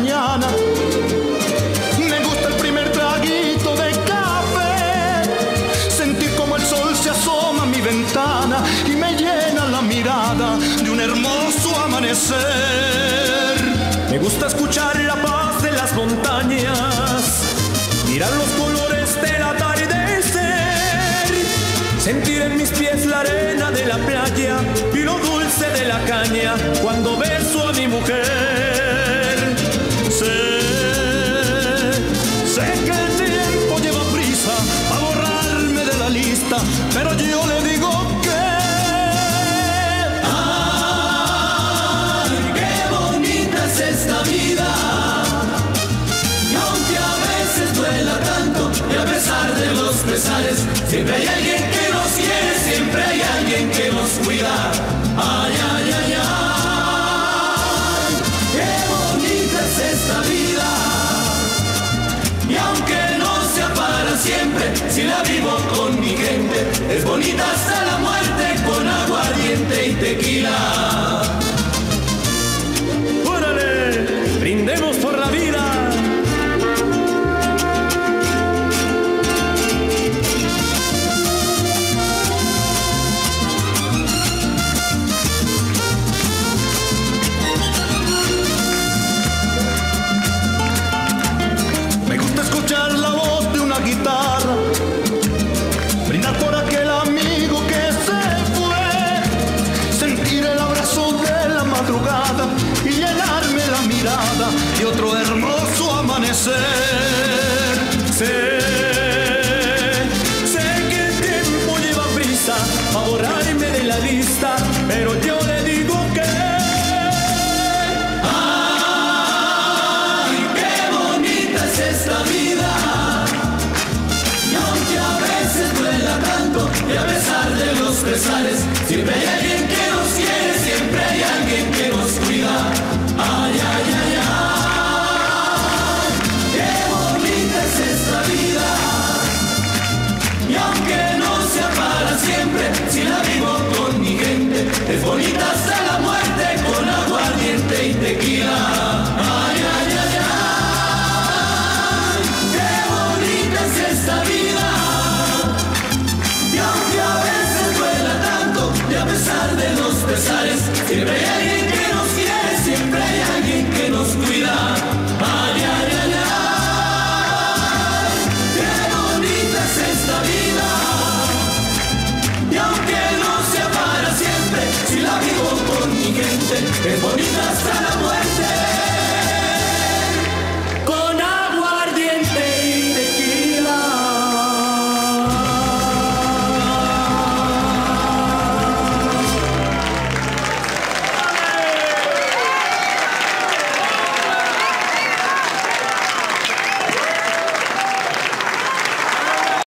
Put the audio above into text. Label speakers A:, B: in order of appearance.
A: mañana. Me gusta el primer traguito de café, sentir como el sol se asoma a mi ventana y me llena la mirada de un hermoso amanecer. Me gusta escuchar la paz de las montañas, mirar los colores del atardecer, sentir en mis pies la arena de la playa y lo dulce de la caña cuando beso a mi mujer. Sé que el tiempo lleva prisa a borrarme de la lista, pero yo le digo que ¡ay, qué bonita es esta vida! Y aunque a veces duela tanto, y a pesar de los pesares, siempre hay alguien que nos quiere, siempre hay alguien que nos cuida. ¡Ay, ay, ay, ay! ¡Qué bonita es esta vida! Y aunque no sea para siempre, si la vivo con mi gente, es bonita hasta la muerte con aguardiente y tequila. ¡Órale! ¡Brindemos por la vida! Escuchar la voz de una guitarra, brindar por aquel amigo que se fue, sentir el abrazo de la madrugada y llenarme la mirada de otro hermoso amanecer. Sé que el tiempo lleva prisa a borrarme de la lista, pero yo le digo que esta vida. Y aunque a veces duela tanto, y a pesar de los pesares, siempre hay alguien que nos quiere, siempre hay alguien que nos cuida. Ay, ay, ay, ay, qué bonita es esta vida. Y aunque no sea para siempre, si la vivo con mi gente, es bonita hasta la muerte con aguardiente y tequila. Ay, ay, ay, ay. Esta vida, y aunque a veces duela tanto, y a pesar de los pesares, siempre hay alguien que nos quiere, siempre hay alguien que nos cuida. Ay, ay, ay, ay, qué bonita es esta vida. Y aunque no sea para siempre, si la vivo con mi gente, es bonita hasta